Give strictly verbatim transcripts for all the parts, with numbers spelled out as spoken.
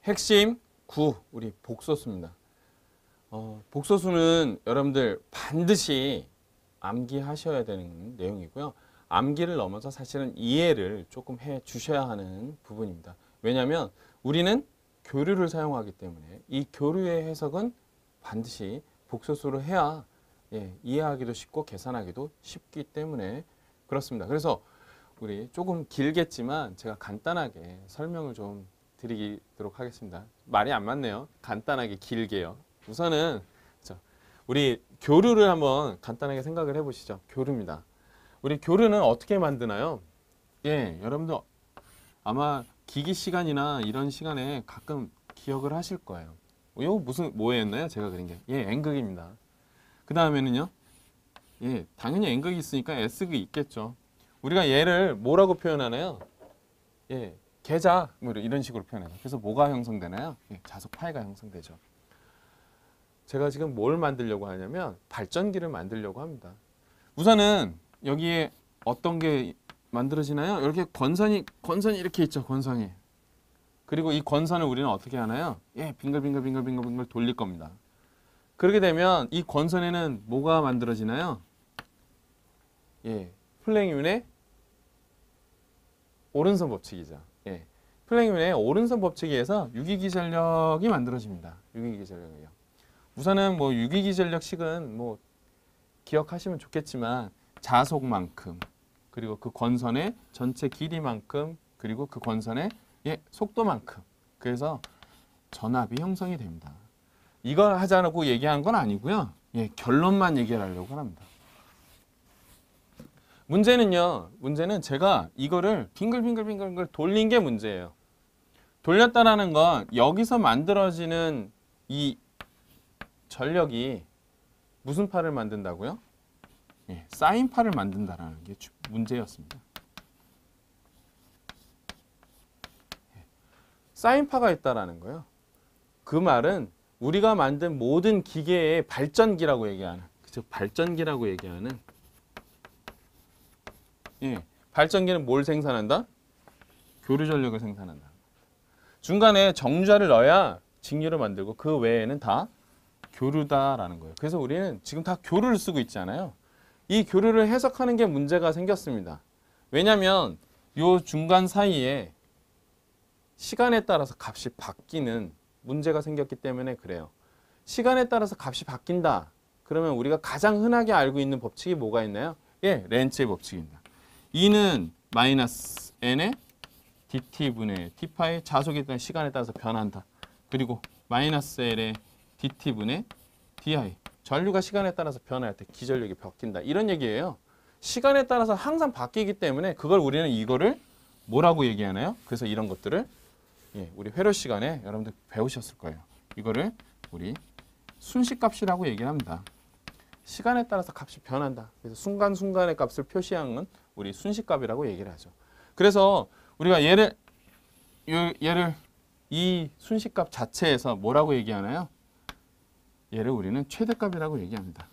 핵심 구, 우리 복소수입니다. 어, 복소수는 여러분들 반드시 암기하셔야 되는 내용이고요. 암기를 넘어서 사실은 이해를 조금 해 주셔야 하는 부분입니다. 왜냐하면 우리는 교류를 사용하기 때문에 이 교류의 해석은 반드시 복소수로 해야 예, 이해하기도 쉽고 계산하기도 쉽기 때문에 그렇습니다. 그래서 우리 조금 길겠지만 제가 간단하게 설명을 좀 드리도록 하겠습니다. 말이 안 맞네요. 간단하게 길게요. 우선은 우리 교류를 한번 간단하게 생각을 해보시죠. 교류입니다. 우리 교류는 어떻게 만드나요? 예, 여러분들 아마 기기 시간이나 이런 시간에 가끔 기억을 하실 거예요. 이거 무슨 뭐였나요? 제가 그린 게. 예, N극입니다. 그 다음에는요. 예, 당연히 N극이 있으니까 S극이 있겠죠. 우리가 얘를 뭐라고 표현하나요? 예, 계좌 뭐 이런 식으로 표현해요. 그래서 뭐가 형성되나요? 예, 자석 파이가 형성되죠. 제가 지금 뭘 만들려고 하냐면 발전기를 만들려고 합니다. 우선은 여기에 어떤 게 만들어지나요? 이렇게 권선이 권선이 이렇게 있죠. 권선이. 그리고 이 권선을 우리는 어떻게 하나요? 예, 빙글빙글빙글빙글빙글 돌릴 겁니다. 그렇게 되면 이 권선에는 뭐가 만들어지나요? 예, 플랭크의 오른손 법칙이죠. 예, 플랭크의 오른손 법칙에 의해서 유기기전력이 만들어집니다. 유기기전력이요. 우선은 뭐 유기기전력식은 뭐 기억하시면 좋겠지만 자속만큼 그리고 그 권선의 전체 길이만큼 그리고 그 권선의 예, 속도만큼 그래서 전압이 형성이 됩니다. 이걸 하자고 얘기한 건 아니고요. 예, 결론만 얘기를 하려고 합니다. 문제는요. 문제는 제가 이거를 빙글빙글빙글 돌린 게 문제예요. 돌렸다라는 건 여기서 만들어지는 이 전력이 무슨 파를 만든다고요? 예, 사인파를 만든다라는 게 문제였습니다. 예, 사인파가 있다라는 거예요. 그 말은 우리가 만든 모든 기계의 발전기라고 얘기하는, 즉 발전기라고 얘기하는. 예, 발전기는 뭘 생산한다? 교류 전력을 생산한다. 중간에 정류자를 넣어야 직류를 만들고 그 외에는 다 교류다라는 거예요. 그래서 우리는 지금 다 교류를 쓰고 있잖아요. 이 교류를 해석하는 게 문제가 생겼습니다. 왜냐하면 이 중간 사이에 시간에 따라서 값이 바뀌는 문제가 생겼기 때문에 그래요. 시간에 따라서 값이 바뀐다. 그러면 우리가 가장 흔하게 알고 있는 법칙이 뭐가 있나요? 예, 렌츠의 법칙입니다. E는 마이너스 N의 dt분의 t파의 자속에 따른 시간에 따라서 변한다. 그리고 마이너스 L의 dt분의 di. 전류가 시간에 따라서 변할 때 기전력이 바뀐다. 이런 얘기예요. 시간에 따라서 항상 바뀌기 때문에 그걸 우리는 이거를 뭐라고 얘기하나요? 그래서 이런 것들을 예, 우리 회로 시간에 여러분들 배우셨을 거예요. 이거를 우리 순식값이라고 얘기를 합니다. 시간에 따라서 값이 변한다. 그래서 순간순간의 값을 표시한 건 우리 순식값이라고 얘기를 하죠. 그래서 우리가 얘를 얘를 이 순식값 자체에서 뭐라고 얘기하나요? 얘를 우리는 최대값이라고 얘기합니다.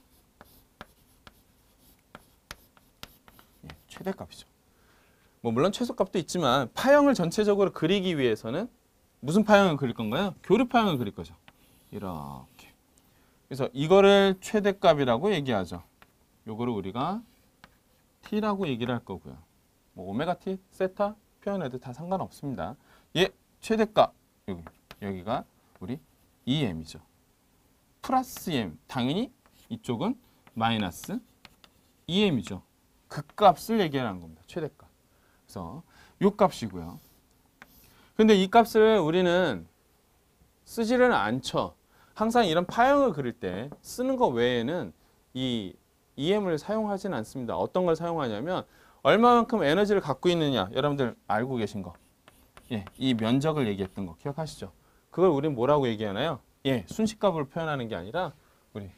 예, 최대값이죠. 뭐 물론 최소값도 있지만 파형을 전체적으로 그리기 위해서는 무슨 파형을 그릴 건가요? 교류 파형을 그릴 거죠. 이렇게. 그래서 이거를 최대값이라고 얘기하죠. 요거를 우리가 t라고 얘기를 할 거고요. 뭐 오메가 t, 세타 표현해도 다 상관없습니다. 얘 최대값 여기 여기가 우리 이엠이죠. 플러스 엠, 당연히 이쪽은 마이너스 이엠이죠. 그 값을 얘기하는 겁니다. 최대값. 그래서 이 값이고요. 근데 이 값을 우리는 쓰지는 않죠. 항상 이런 파형을 그릴 때 쓰는 거 외에는 이 이엠을 사용하지는 않습니다. 어떤 걸 사용하냐면 얼마만큼 에너지를 갖고 있느냐. 여러분들 알고 계신 거. 예, 이 면적을 얘기했던 거 기억하시죠? 그걸 우리는 뭐라고 얘기하나요? 예, 순식값으로 표현하는 게 아니라 우리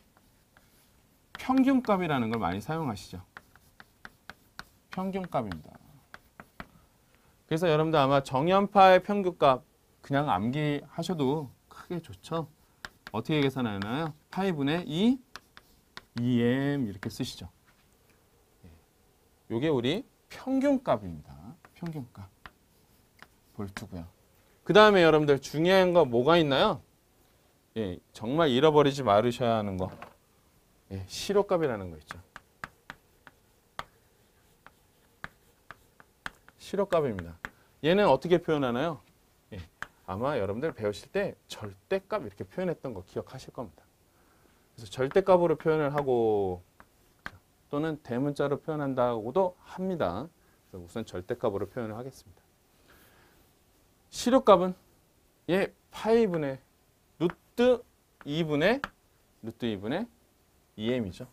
평균값이라는 걸 많이 사용하시죠. 평균값입니다. 그래서 여러분들 아마 정연파의 평균값 그냥 암기하셔도 크게 좋죠. 어떻게 계산하나요? 파이분의 이 이엠 이렇게 쓰시죠. 요게 우리 평균값입니다. 평균값. 볼트고요. 그 그 다음에 여러분들 중요한 거 뭐가 있나요? 예, 정말 잃어버리지 말으셔야 하는 거. 예, 실효값이라는 거 있죠. 실효값입니다. 얘는 어떻게 표현하나요? 예, 아마 여러분들 배우실 때 절대값 이렇게 표현했던 거 기억하실 겁니다. 그래서 절대값으로 표현을 하고 또는 대문자로 표현한다고도 합니다. 그래서 우선 절대값으로 표현을 하겠습니다. 실효값은 예, 파이분의 루트 이분의 루트 이분의 이엠이죠.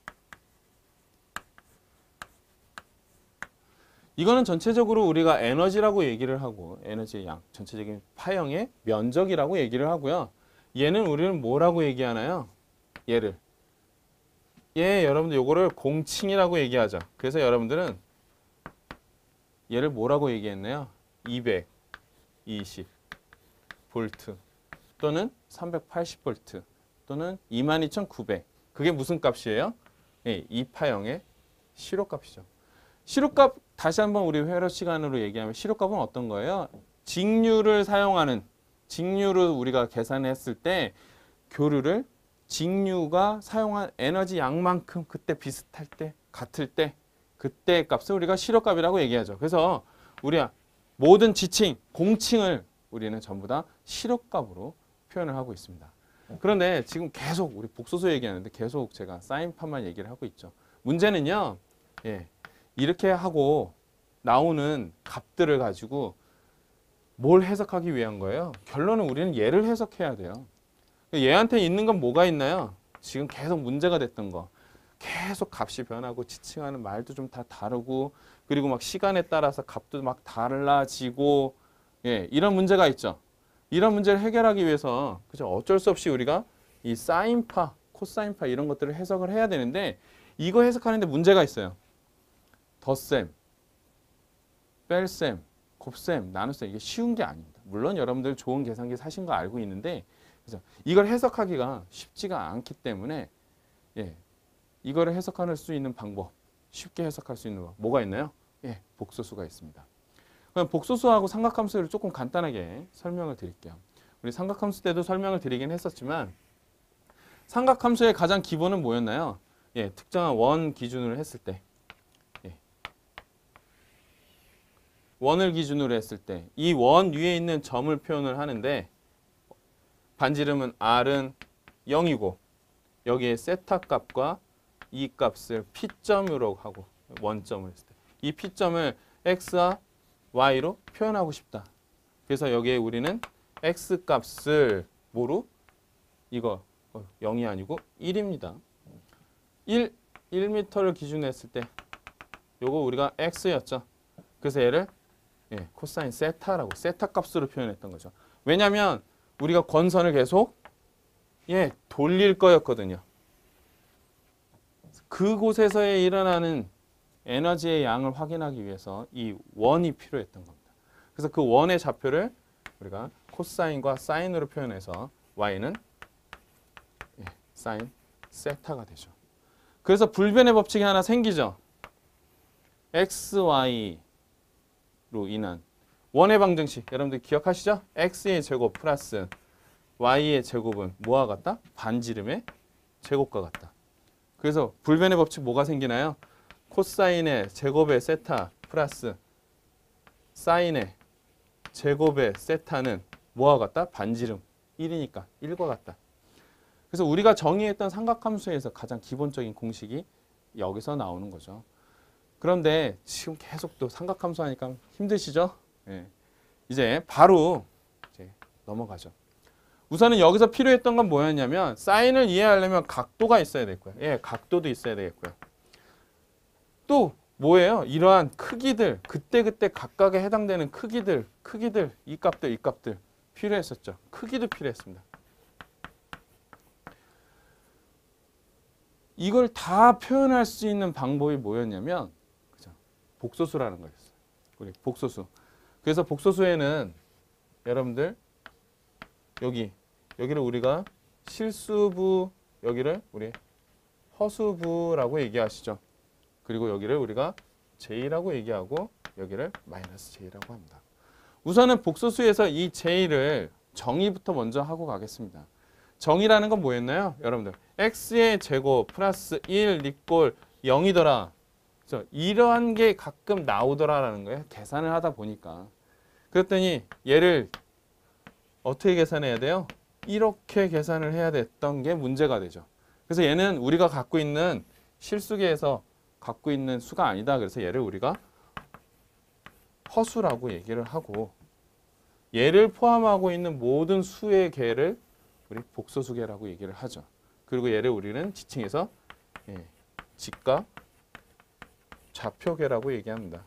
이거는 전체적으로 우리가 에너지라고 얘기를 하고 에너지의 양, 전체적인 파형의 면적이라고 얘기를 하고요. 얘는 우리는 뭐라고 얘기하나요? 얘를. 얘 여러분들 요거를 공칭이라고 얘기하죠. 그래서 여러분들은 얘를 뭐라고 얘기했나요? 이백이십 볼트 또는 삼백팔십 볼트 또는 이만 이천구백. 그게 무슨 값이에요? 예, 이 파형의 실효값이죠. 실효값 다시 한번 우리 회로 시간으로 얘기하면 실효값은 어떤 거예요? 직류를 사용하는 직류를 우리가 계산했을 때 교류를 직류가 사용한 에너지 양만큼 그때 비슷할 때 같을 때 그때 값을 우리가 실효값이라고 얘기하죠. 그래서 우리 모든 지칭, 공칭을 우리는 전부 다 실효값으로 표현을 하고 있습니다. 그런데 지금 계속 우리 복소수 얘기하는데 계속 제가 사인파만 얘기를 하고 있죠. 문제는요. 예. 이렇게 하고 나오는 값들을 가지고 뭘 해석하기 위한 거예요? 결론은 우리는 얘를 해석해야 돼요. 얘한테 있는 건 뭐가 있나요? 지금 계속 문제가 됐던 거. 계속 값이 변하고 지칭하는 말도 좀 다 다르고 그리고 막 시간에 따라서 값도 막 달라지고 예, 이런 문제가 있죠. 이런 문제를 해결하기 위해서 그죠? 어쩔 수 없이 우리가 이 사인파, 코사인파 이런 것들을 해석을 해야 되는데 이거 해석하는데 문제가 있어요. 덧셈, 뺄셈, 곱셈, 나눗셈 이게 쉬운 게 아닙니다. 물론 여러분들 좋은 계산기 사신 거 알고 있는데 그래서 이걸 해석하기가 쉽지가 않기 때문에 예, 이거를 해석할 수 있는 방법, 쉽게 해석할 수 있는 거 뭐가 있나요? 예, 복소수가 있습니다. 그럼 복소수하고 삼각함수를 조금 간단하게 설명을 드릴게요. 우리 삼각함수 때도 설명을 드리긴 했었지만 삼각함수의 가장 기본은 뭐였나요? 예, 특정한 원 기준으로 했을 때 원을 기준으로 했을 때 이 원 위에 있는 점을 표현을 하는데 반지름은 R은 영이고 여기에 세타 값과 이 값을 P점으로 하고 원점을 했을 때 이 P점을 X와 Y로 표현하고 싶다. 그래서 여기에 우리는 X 값을 뭐로? 이거 영이 아니고 일입니다. 일, 일 미터를 기준으로 했을 때 요거 우리가 X였죠. 그래서 얘를 예, 코사인 세타라고 세타 값으로 표현했던 거죠. 왜냐하면 우리가 권선을 계속 예, 돌릴 거였거든요. 그곳에서의 일어나는 에너지의 양을 확인하기 위해서 이 원이 필요했던 겁니다. 그래서 그 원의 좌표를 우리가 코사인과 사인으로 표현해서 y는 예, 사인 세타가 되죠. 그래서 불변의 법칙이 하나 생기죠. xy 로 인한 원의 방정식 여러분들 기억하시죠? x의 제곱 플러스 y의 제곱은 뭐와 같다? 반지름의 제곱과 같다. 그래서 불변의 법칙 뭐가 생기나요? 코사인의 제곱의 세타 플러스 사인의 제곱의 세타는 뭐와 같다? 반지름 일이니까 일과 같다. 그래서 우리가 정의했던 삼각함수에서 가장 기본적인 공식이 여기서 나오는 거죠. 그런데 지금 계속 또 삼각함수 하니까 힘드시죠? 예. 이제 바로 이제 넘어가죠. 우선은 여기서 필요했던 건 뭐였냐면 사인을 이해하려면 각도가 있어야 될 거예요. 예, 각도도 있어야 되겠고요. 또 뭐예요? 이러한 크기들, 그때그때 각각에 해당되는 크기들, 크기들, 이 값들, 이 값들 필요했었죠. 크기도 필요했습니다. 이걸 다 표현할 수 있는 방법이 뭐였냐면 복소수라는 거였어요. 우리 복소수. 그래서 복소수에는 여러분들 여기 여기를 우리가 실수부 여기를 우리 허수부라고 얘기하시죠. 그리고 여기를 우리가 제이라고 얘기하고 여기를 마이너스 제이라고 합니다. 우선은 복소수에서 이 제이를 정의부터 먼저 하고 가겠습니다. 정의라는 건 뭐였나요? 여러분들 x의 제곱 플러스 일 이꼴 영이더라. 그래서 이러한 게 가끔 나오더라라는 거예요. 계산을 하다 보니까. 그랬더니 얘를 어떻게 계산해야 돼요? 이렇게 계산을 해야 됐던 게 문제가 되죠. 그래서 얘는 우리가 갖고 있는 실수계에서 갖고 있는 수가 아니다. 그래서 얘를 우리가 허수라고 얘기를 하고 얘를 포함하고 있는 모든 수의 개를 우리 복소수계라고 얘기를 하죠. 그리고 얘를 우리는 지칭해서 예, 직각 좌표계라고 얘기합니다.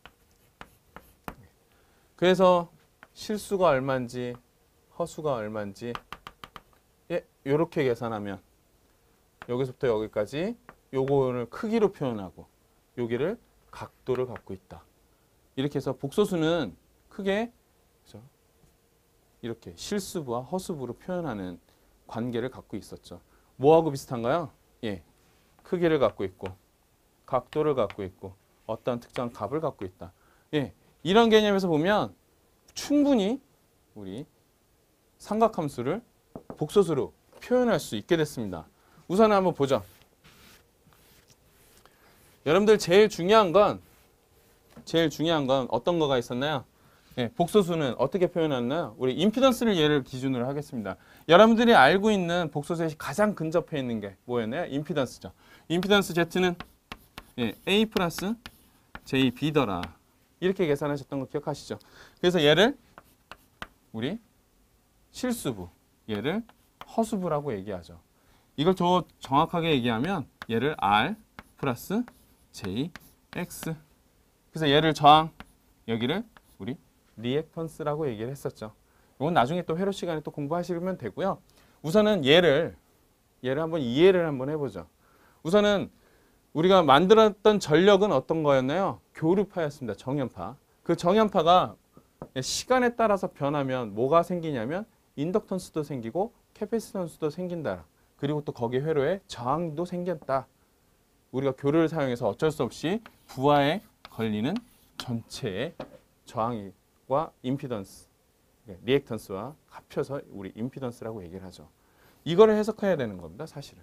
그래서 실수가 얼마인지 허수가 얼마인지 예, 이렇게 계산하면 여기서부터 여기까지 요거를 크기로 표현하고 여기를 각도를 갖고 있다. 이렇게 해서 복소수는 크게 그렇죠? 이렇게 실수부와 허수부로 표현하는 관계를 갖고 있었죠. 뭐하고 비슷한가요? 예, 크기를 갖고 있고 각도를 갖고 있고 어떤 특정한 값을 갖고 있다. 예, 이런 개념에서 보면 충분히 우리 삼각함수를 복소수로 표현할 수 있게 됐습니다. 우선 한번 보죠. 여러분들 제일 중요한 건 제일 중요한 건 어떤 거가 있었나요? 네, 복소수는 어떻게 표현했나요? 우리 임피던스를 예를 기준으로 하겠습니다. 여러분들이 알고 있는 복소수에 가장 근접해 있는 게 뭐였나요? 임피던스죠. 임피던스 Z는 예, A 플러스 제이 B더라. 이렇게 계산하셨던 거 기억하시죠? 그래서 얘를 우리 실수부, 얘를 허수부라고 얘기하죠. 이걸 더 정확하게 얘기하면 얘를 R 플러스 제이 X. 그래서 얘를 저항, 여기를 우리 리액턴스라고 얘기를 했었죠. 이건 나중에 또 회로 시간에 또 공부하시면 되고요. 우선은 얘를 얘를 한번 이해를 한번 해보죠. 우선은 우리가 만들었던 전력은 어떤 거였나요? 교류파였습니다. 정연파. 그 정연파가 시간에 따라서 변하면 뭐가 생기냐면 인덕턴스도 생기고 캐패시턴스도 생긴다. 그리고 또 거기 회로에 저항도 생겼다. 우리가 교류를 사용해서 어쩔 수 없이 부하에 걸리는 전체의 저항과 임피던스, 리액턴스와 합쳐서 우리 임피던스라고 얘기를 하죠. 이거를 해석해야 되는 겁니다. 사실은.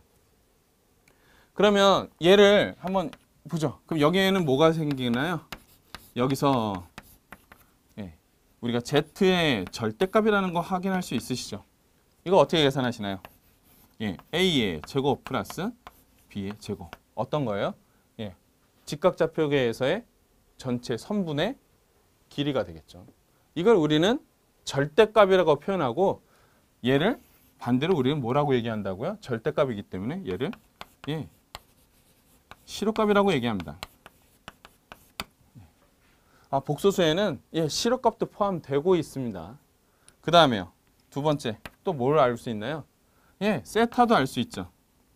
그러면 얘를 한번 보죠. 그럼 여기에는 뭐가 생기나요? 여기서 예, 우리가 Z의 절대값이라는 거 확인할 수 있으시죠? 이거 어떻게 계산하시나요? 예, A의 제곱 플러스 B의 제곱. 어떤 거예요? 예, 직각좌표계에서의 전체 선분의 길이가 되겠죠. 이걸 우리는 절대값이라고 표현하고 얘를 반대로 우리는 뭐라고 얘기한다고요? 절대값이기 때문에 얘를 예, 실호값이라고 얘기합니다. 아, 복소수에는 예, 실호값도 포함되고 있습니다. 그 다음에요. 두 번째 또 뭘 알 수 있나요? 예, 세타도 알 수 있죠.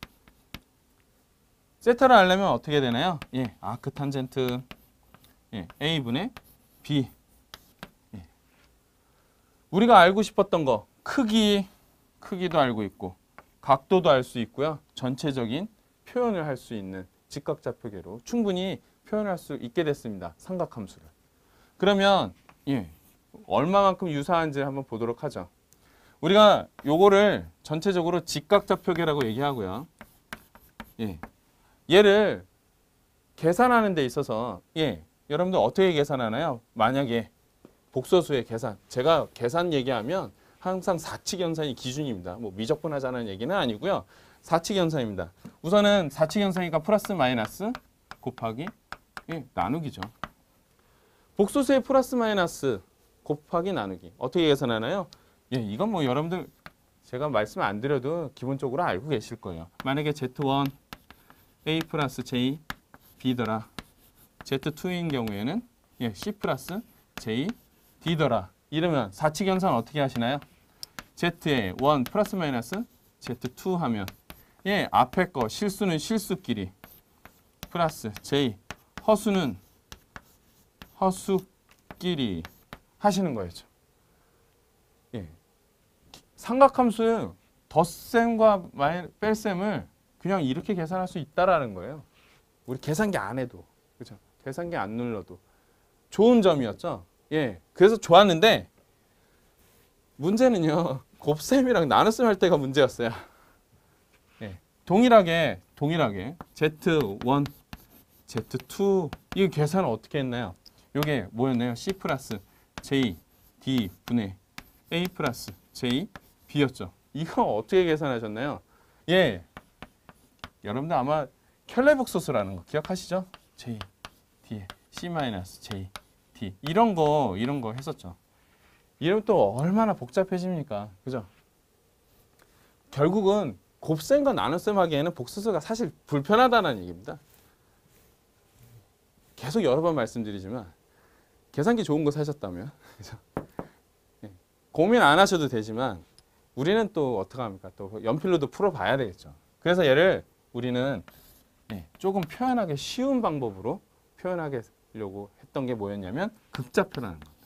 세타를 알려면 어떻게 되나요? 예, 아크 탄젠트 예, A분의 B. 예. 우리가 알고 싶었던 거 크기, 크기도 알고 있고 각도도 알 수 있고요. 전체적인 표현을 할 수 있는 직각좌표계로 충분히 표현할 수 있게 됐습니다. 삼각함수를. 그러면 예, 얼마만큼 유사한지 한번 보도록 하죠. 우리가 요거를 전체적으로 직각좌표계라고 얘기하고요. 예, 얘를 계산하는 데 있어서 예, 여러분들 어떻게 계산하나요? 만약에 복소수의 계산, 제가 계산 얘기하면 항상 사칙연산이 기준입니다. 뭐 미적분하자는 얘기는 아니고요. 사칙연산입니다. 우선은 사칙연산이니까 플러스 마이너스 곱하기 예, 나누기죠. 복소수의 플러스 마이너스 곱하기 나누기 어떻게 계산하나요? 예, 이건 뭐 여러분들 제가 말씀 안 드려도 기본적으로 알고 계실 거예요. 만약에 제이 원 A 플러스 제이 B더라. 제이 투인 경우에는 예, C 플러스 제이 D더라. 이러면 사칙연산 어떻게 하시나요? Z에 일 플러스 마이너스 제이 투 하면 예, 앞에 거 실수는 실수끼리 플러스 J 허수는 허수끼리 하시는 거였죠. 예. 삼각함수의 덧셈과 뺄셈을 그냥 이렇게 계산할 수 있다라는 거예요. 우리 계산기 안 해도, 그렇죠? 계산기 안 눌러도 좋은 점이었죠. 예, 그래서 좋았는데 문제는요. 곱셈이랑 나눗셈 할 때가 문제였어요. 예, 동일하게 동일하게 제트 원, 제트 투 이 계산을 어떻게 했나요? 이게 뭐였나요? C 플러스 J, D 분의 A 플러스 J, B였죠. 이거 어떻게 계산하셨나요? 예, 여러분들 아마 켈레복소스라는 거 기억하시죠? J, D에 C 마이너스 J, D 이런 거 이런 거 했었죠. 이러면 또 얼마나 복잡해집니까? 그죠? 결국은 곱셈과 나눗셈 하기에는 복소수가 사실 불편하다는 얘기입니다. 계속 여러 번 말씀드리지만 계산기 좋은 거 사셨다면 그죠? 예, 고민 안 하셔도 되지만 우리는 또 어떻게 합니까? 또 연필로도 풀어봐야 되겠죠. 그래서 얘를 우리는 예, 조금 표현하기 쉬운 방법으로 표현하려고 했던 게 뭐였냐면 극좌표라는 겁니다.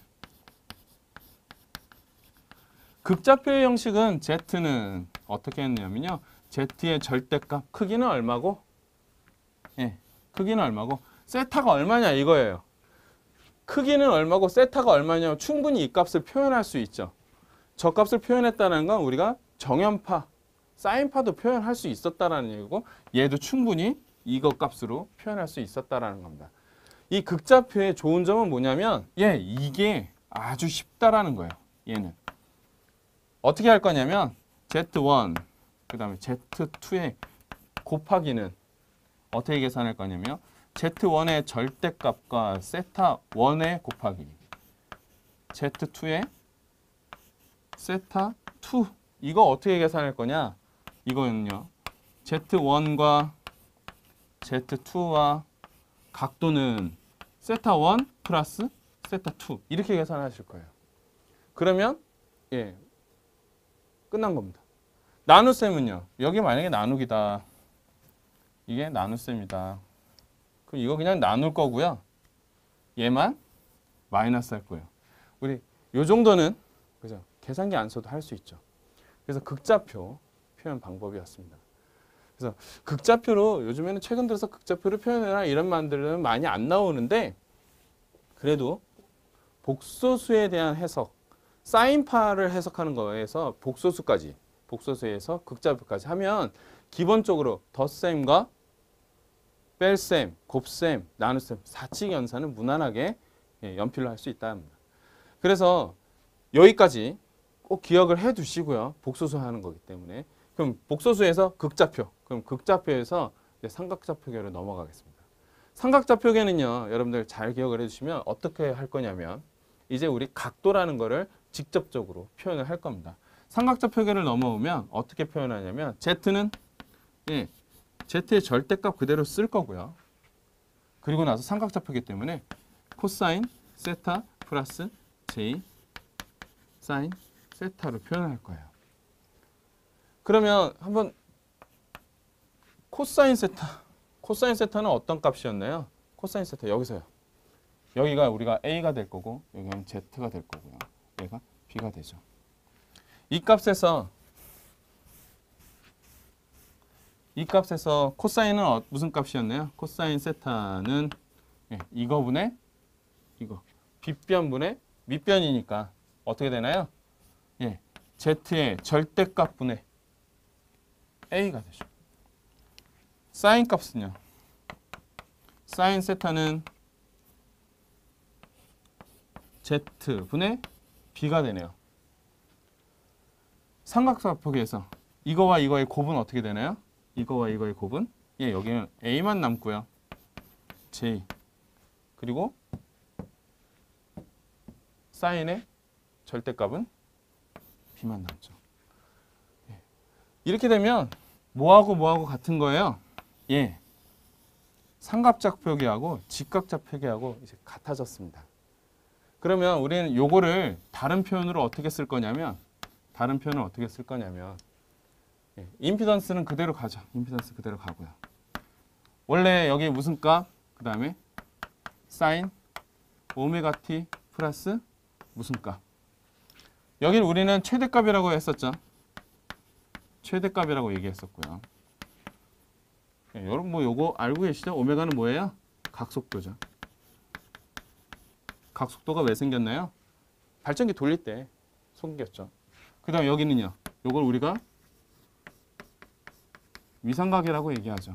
극좌표의 형식은 Z는 어떻게 했냐면요. Z의 절대값 크기는 얼마고? 예, 크기는 얼마고? 세타가 얼마냐 이거예요. 크기는 얼마고 세타가 얼마냐 충분히 이 값을 표현할 수 있죠. 저 값을 표현했다는 건 우리가 정연파, 사인파도 표현할 수 있었다라는 얘기고 얘도 충분히 이거 값으로 표현할 수 있었다라는 겁니다. 이 극좌표의 좋은 점은 뭐냐면 예, 이게 아주 쉽다라는 거예요. 얘는. 어떻게 할 거냐면 제트 원 그 다음에 제트 투의 곱하기는 어떻게 계산할 거냐면 제트 원의 절대값과 세타 원의 곱하기 제트 투의 세타 투 이거 어떻게 계산할 거냐 이거는요 제트 원과 제트 투와 각도는 세타 원 플러스 세타 투 이렇게 계산하실 거예요. 그러면 예 끝난 겁니다. 나눗셈은요. 여기 만약에 나누기다. 이게 나눗셈이다. 그럼 이거 그냥 나눌 거고요. 얘만 마이너스 할 거예요. 우리 요 정도는 그죠? 계산기 안 써도 할 수 있죠. 그래서 극좌표 표현 방법이었습니다. 그래서 극좌표로 요즘에는 최근 들어서 극좌표로 표현해라 이런 말들은 많이 안 나오는데 그래도 복소수에 대한 해석 사인파를 해석하는 거에서 복소수까지 복소수에서 극좌표까지 하면 기본적으로 덧셈과 뺄셈, 곱셈, 나눗셈, 사칙 연산은 무난하게 연필로 할 수 있다 합니다. 그래서 여기까지 꼭 기억을 해 두시고요. 복소수 하는 거기 때문에. 그럼 복소수에서 극좌표, 그럼 극좌표에서 삼각좌표계로 넘어가겠습니다. 삼각좌표계는요. 여러분들 잘 기억을 해 주시면 어떻게 할 거냐면 이제 우리 각도라는 거를 직접적으로 표현을 할 겁니다. 삼각좌표계를 넘어오면 어떻게 표현하냐면 Z는 예, Z의 절대값 그대로 쓸 거고요. 그리고 나서 삼각좌표기 때문에 코사인 세타 플러스 J 사인 세타로 표현할 거예요. 그러면 한번 코사인 세타 코사인 세타는 어떤 값이었나요? 코사인 세타 여기서요. 여기가 우리가 A가 될 거고 여기는 Z가 될 거고요. 얘가 B가 되죠. 이 값에서 이 값에서 코사인은 어, 무슨 값이었나요? 코사인 세타는 예, 이거분의 이거 빗변분의 밑변이니까 어떻게 되나요? 예, Z의 절대값분의 A가 되죠. 사인 값은요. 사인 세타는 Z분의 B가 되네요. 삼각좌표계에서 이거와 이거의 곱은 어떻게 되나요? 이거와 이거의 곱은 예, 여기는 A만 남고요. J 그리고 사인의 절대값은 B만 남죠. 예. 이렇게 되면 뭐하고 뭐하고 같은 거예요? 예, 삼각좌표계하고 직각좌표계하고 이제 같아졌습니다. 그러면 우리는 요거를 다른 표현으로 어떻게 쓸 거냐면 다른 표현을 어떻게 쓸 거냐면 예, 임피던스는 그대로 가죠. 임피던스 그대로 가고요. 원래 여기 무슨 값? 그 다음에 사인 오메가 t 플러스 무슨 값? 여기를 우리는 최대값이라고 했었죠. 최대값이라고 얘기했었고요. 예, 여러분 뭐 요거 알고 계시죠? 오메가는 뭐예요? 각속도죠. 각속도가 왜 생겼나요? 발전기 돌릴 때 생겼죠. 그 다음 여기는요. 요걸 우리가 위상각이라고 얘기하죠.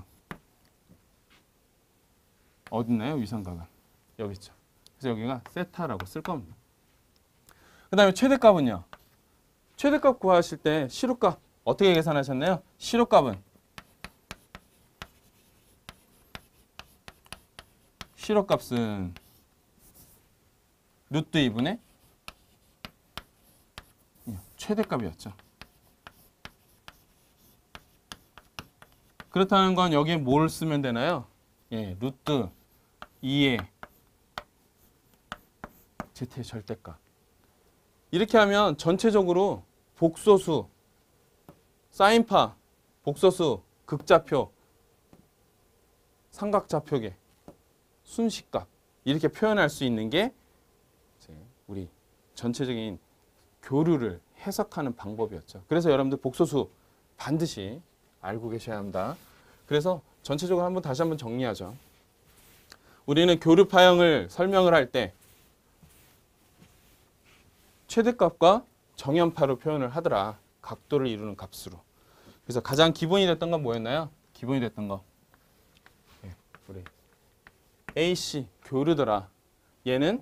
어딨나요? 위상각은. 여기 있죠. 그래서 여기가 세타라고 쓸 겁니다. 그 다음에 최대값은요. 최대값 구하실 때 시료값 어떻게 계산하셨나요? 시료값은 시료값은 루트 이분의 최대값이었죠. 그렇다는 건 여기에 뭘 쓰면 되나요? 예, 루트 이의 z의 절대값. 이렇게 하면 전체적으로 복소수, 사인파, 복소수, 극좌표, 삼각좌표계, 순식값 이렇게 표현할 수 있는 게 우리 전체적인 교류를 해석하는 방법이었죠. 그래서 여러분들 복소수 반드시 알고 계셔야 합니다. 그래서 전체적으로 한번 다시 한번 정리하죠. 우리는 교류파형을 설명을 할 때 최대값과 정연파로 표현을 하더라. 각도를 이루는 값으로. 그래서 가장 기본이 됐던 건 뭐였나요? 기본이 됐던 거. 예, 우리 에이씨 교류더라. 얘는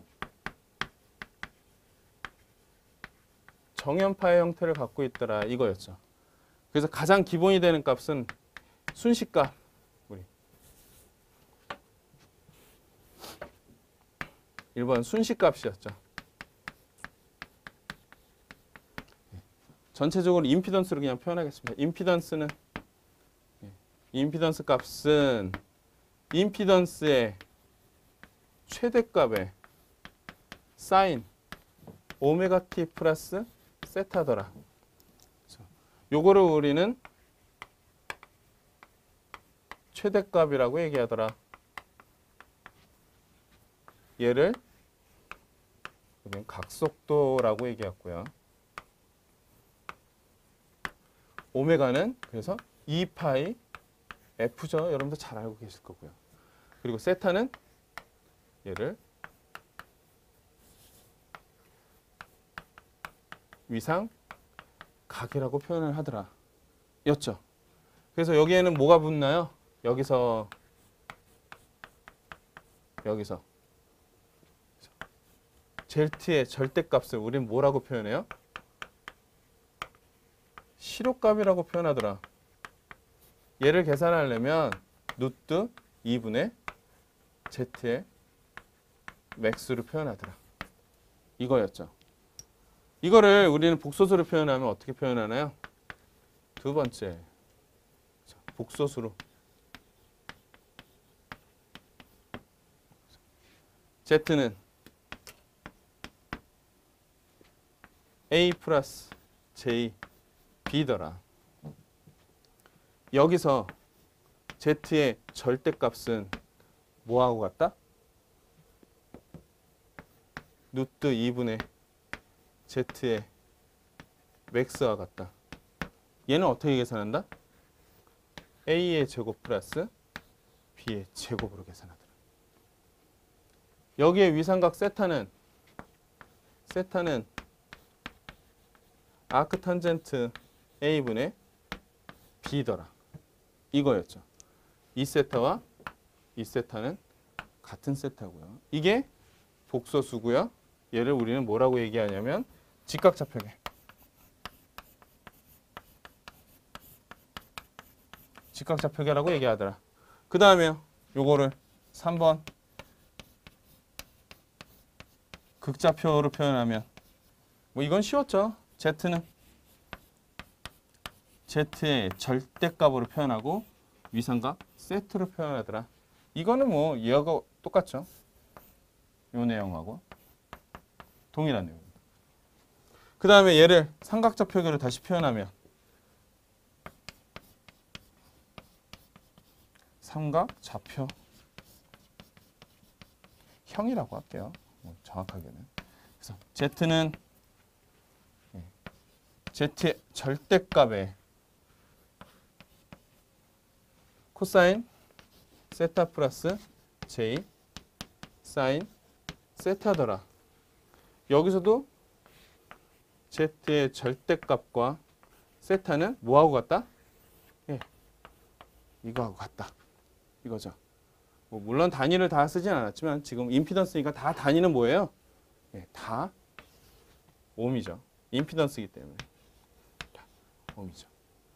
정연파의 형태를 갖고 있더라. 이거였죠. 그래서 가장 기본이 되는 값은 순식값. 우리 일 번 순식값이었죠. 전체적으로 임피던스로 그냥 표현하겠습니다. 임피던스는 임피던스 값은 임피던스의 최대값의 사인 오메가 t 플러스 세타더라. 요거를 우리는 최대값이라고 얘기하더라. 얘를 각속도라고 얘기했고요. 오메가는 그래서 이 파이 F죠. 여러분들 잘 알고 계실 거고요. 그리고 세타는 얘를 위상 각이라고 표현을 하더라. 였죠. 그래서 여기에는 뭐가 붙나요? 여기서 여기서 젤트의 절대값을 우리는 뭐라고 표현해요? 시료값이라고 표현하더라. 얘를 계산하려면 루트 이분의 z의 맥스로 표현하더라. 이거였죠. 이거를 우리는 복소수로 표현하면 어떻게 표현하나요? 두 번째 복소수로 z는 a 플러스 j b더라. 여기서 z의 절대값은 뭐하고 같다? 루트 이분의 z의 맥스와 같다. 얘는 어떻게 계산한다? a의 제곱 플러스 b의 제곱으로 계산하더라. 여기에 위상각 세타는 세타는 아크 탄젠트 a분의 b더라. 이거였죠. 이 세타와 이 세타는 같은 세타고요. 이게 복소수고요. 얘를 우리는 뭐라고 얘기하냐면 직각좌표계. 직각좌표계라고 얘기하더라. 그 다음에요. 요거를 삼 번 극좌표로 표현하면 뭐 이건 쉬웠죠. z는 z의 절대값으로 표현하고 위상각 세트로 표현하더라. 이거는 뭐 얘하고 똑같죠. 요 내용하고 동일한 내용. 그 다음에 얘를 삼각좌표계로 다시 표현하면 삼각좌표 형이라고 할게요. 뭐 정확하게는. 그래서 z는 z의 절대값에 코사인 세타 플러스 j 사인 세타더라. 여기서도 Z의 절대값과 세타는 뭐하고 같다? 예, 이거하고 같다. 이거죠. 뭐 물론 단위를 다 쓰진 않았지만 지금 임피던스니까 다 단위는 뭐예요? 예, 다 옴이죠. 임피던스이기 때문에. 옴이죠.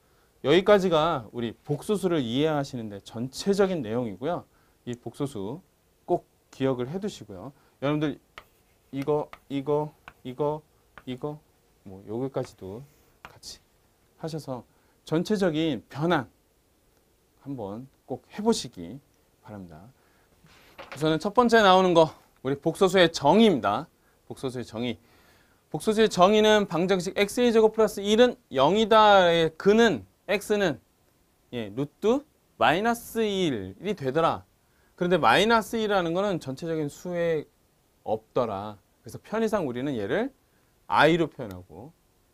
여기까지가 우리 복소수를 이해하시는데 전체적인 내용이고요. 이 복소수 꼭 기억을 해두시고요. 여러분들 이거, 이거, 이거, 이거 뭐 여기까지도 같이 하셔서 전체적인 변환 한번 꼭 해보시기 바랍니다. 우선은 첫 번째 나오는 거 우리 복소수의 정의입니다. 복소수의 정의. 복소수의 정의는 방정식 x의 제곱 플러스 일은 영이다의 근은 x는 예, 루트 마이너스 일이 되더라. 그런데 마이너스 일이라는 거는 전체적인 수에 없더라. 그래서 편의상 우리는 얘를 i로 표현하고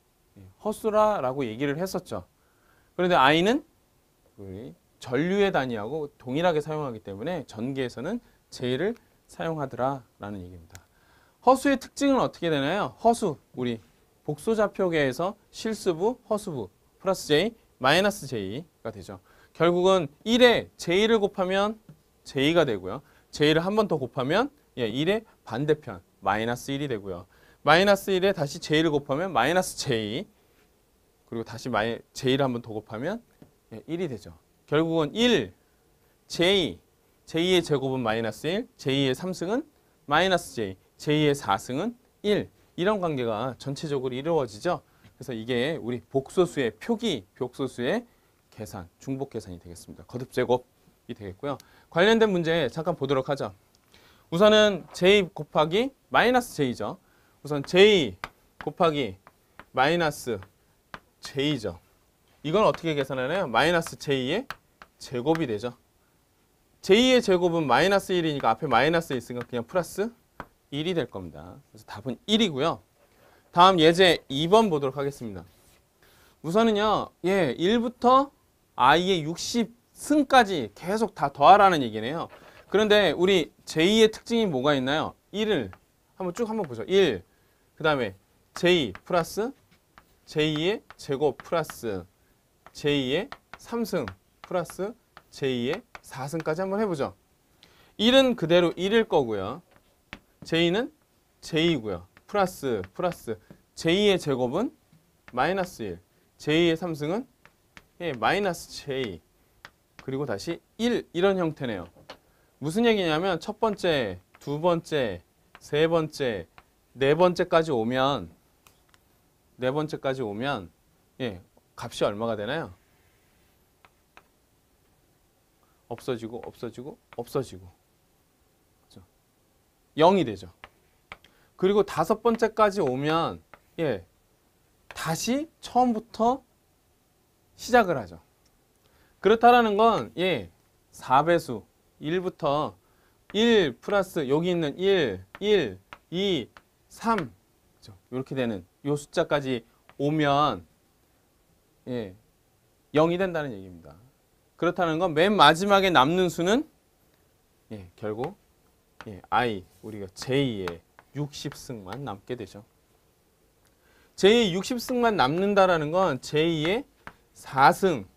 허수라라고 얘기를 했었죠. 그런데 i는 우리 전류의 단위하고 동일하게 사용하기 때문에 전기에서는 제를 사용하더라라는 얘기입니다. 허수의 특징은 어떻게 되나요? 허수, 우리 복소좌표계에서 실수부, 허수부, 플러스 j, 마이너스 j가 되죠. 결국은 일에 제이를 곱하면 제이가 되고요. 제이를 한 번 더 곱하면 예, 일의 반대편, 마이너스 일이 되고요. 마이너스 일에 다시 제이를 곱하면 마이너스 제이, 그리고 다시 마이, 제이를 한 번 더 곱하면 예, 일이 되죠. 결국은 일, 제이, 제이의 제곱은 마이너스 일, 제이의 삼승은 마이너스 제이, 제이의 사승은 일. 이런 관계가 전체적으로 이루어지죠. 그래서 이게 우리 복소수의 표기, 복소수의 계산, 중복 계산이 되겠습니다. 거듭 제곱이 되겠고요. 관련된 문제 잠깐 보도록 하죠. 우선은 제이 곱하기 마이너스 제이죠. 우선 제이 곱하기 마이너스 제이죠. 이건 어떻게 계산하나요? 마이너스 제이의 제곱이 되죠. 제이의 제곱은 마이너스 일이니까 앞에 마이너스 있으니까 그냥 플러스 일이 될 겁니다. 그래서 답은 일이고요. 다음 예제 이 번 보도록 하겠습니다. 우선은요, 예, 일부터 i의 육십 승까지 계속 다 더하라는 얘기네요. 그런데 우리 제이의 특징이 뭐가 있나요? 일을 한번 쭉 한번 보죠. 일, 그 다음에 제이 플러스 제이의 제곱 플러스 제이의 삼승 플러스 제이의 사승까지 한번 해보죠. 일은 그대로 일일 거고요. 제이는 제이고요. 플러스 플러스 제이의 제곱은 마이너스 일, 제이의 삼승은 예, 마이너스 제이, 그리고 다시 일, 이런 형태네요. 무슨 얘기냐면 첫 번째, 두 번째, 세 번째, 네 번째까지 오면 네 번째까지 오면 예, 값이 얼마가 되나요? 없어지고 없어지고 없어지고 그렇죠? 영이 되죠. 그리고 다섯 번째까지 오면 예, 다시 처음부터 시작을 하죠. 그렇다라는 건 예, 사 배수 일부터 일 플러스 여기 있는 일, 일, 이, 삼 그렇죠? 이렇게 되는 요 숫자까지 오면 예, 영이 된다는 얘기입니다. 그렇다는 건 맨 마지막에 남는 수는 예, 결국 예, i, 우리가 제이의 육십 승만 남게 되죠. 제이의 육십 승만 남는다라는 건 제이의 사 승의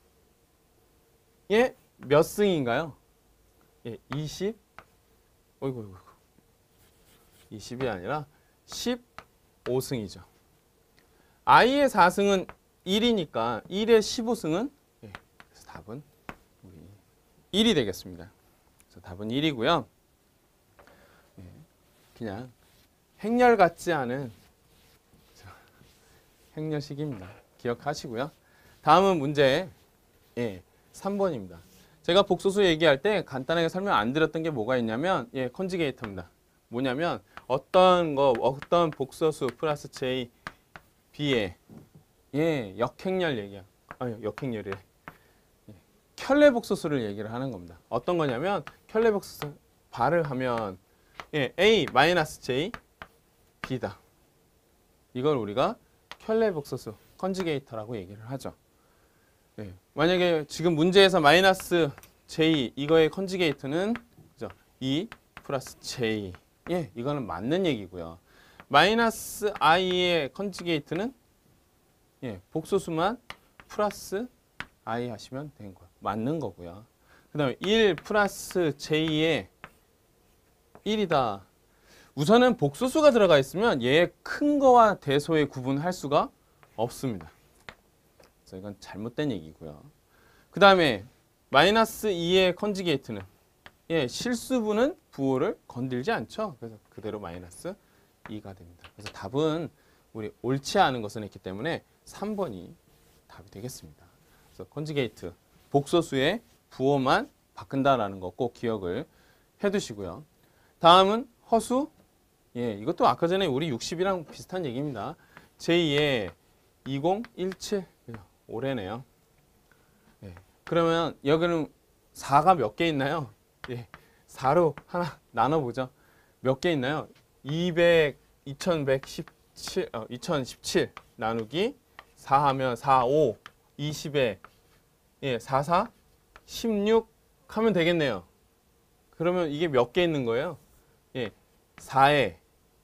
몇 승인가요? 예, 이십, 어이구, 어이구, 이십이 아니라 십오 승이죠. i의 사 승은 일이니까 일의 십오 승은 예, 그래서 답은 우리 일이 되겠습니다. 그래서 답은 일이고요. 예, 그냥 행렬 같지 않은 행렬식입니다. 기억하시고요. 다음은 문제 예, 삼 번입니다. 제가 복소수 얘기할 때 간단하게 설명 안 드렸던 게 뭐가 있냐면 예, 컨지게이터입니다. 뭐냐면 어떤 거 어떤 복소수 플러스 j b의 예, 역행렬 얘기야. 아니, 역행렬이래. 예, 켤레 복소수를 얘기를 하는 겁니다. 어떤 거냐면 켤레 복소수 발을 하면 예, a 마이너스 j b다. 이걸 우리가 켤레 복소수 컨지게이터라고 얘기를 하죠. 네. 만약에 지금 문제에서 마이너스 j 이거의 컨지게이트는 그죠? 이 플러스 j 예, 이거는 맞는 얘기고요. 마이너스 i의 컨주게이트는 예, 복소수만 플러스 i 하시면 되는 거예요. 맞는 거고요. 그 다음에 일 플러스 j의 일이다. 우선은 복소수가 들어가 있으면 얘의 큰 거와 대소의 구분할 수가 없습니다. 그래서 이건 잘못된 얘기고요. 그 다음에 마이너스 이의 컨주게이트는 예, 실수분은 부호를 건들지 않죠. 그래서 그대로 마이너스 이가 됩니다. 그래서 답은 우리 옳지 않은 것은 있기 때문에 삼 번이 답이 되겠습니다. 그래서 컨주게이트, 복소수의 부호만 바꾼다라는 거 꼭 기억을 해두시고요. 다음은 허수. 예, 이것도 아까 전에 우리 육십이랑 비슷한 얘기입니다. 제이의 이천십칠 올해네요. 예, 그러면 여기는 사가 몇 개 있나요? 예, 사로 하나 나눠보죠. 몇 개 있나요? 이백, 이천백십칠, 어, 이천십칠 나누기 사 하면 사, 오, 이십에 예, 사, 사, 십육 하면 되겠네요. 그러면 이게 몇 개 있는 거예요? 예, 사에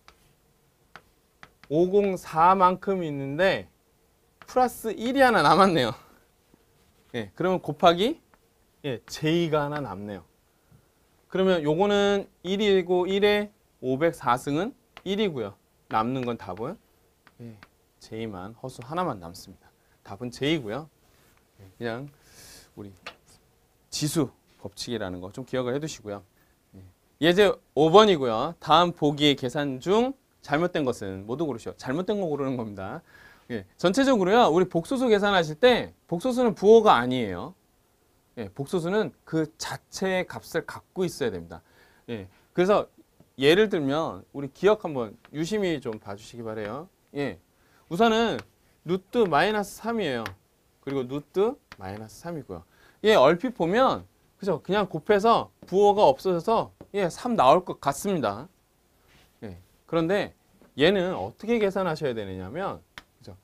오백사만큼 있는데 플러스 일이 하나 남았네요. 예, 그러면 곱하기 예, 제이가 하나 남네요. 그러면 요거는 일이고 일에 오백사 승은 일이고요. 남는 건 답은 예, 제이만 허수 하나만 남습니다. 답은 제이고요. 예, 그냥 우리 지수 법칙이라는 거 좀 기억을 해두시고요. 예, 예제 오 번이고요. 다음 보기의 계산 중 잘못된 것은 모두 고르시오. 잘못된 거 고르는 겁니다. 예, 전체적으로요. 우리 복소수 계산하실 때 복소수는 부호가 아니에요. 예, 복소수는 그 자체의 값을 갖고 있어야 됩니다. 예, 그래서 예를 들면 우리 기억 한번 유심히 좀 봐주시기 바래요. 예, 우선은 루트 마이너스 삼이에요. 그리고 루트 마이너스 삼이고요. 예, 얼핏 보면 그죠? 그냥 곱해서 부호가 없어져서 예, 삼 나올 것 같습니다. 예, 그런데 얘는 어떻게 계산하셔야 되느냐면 그죠?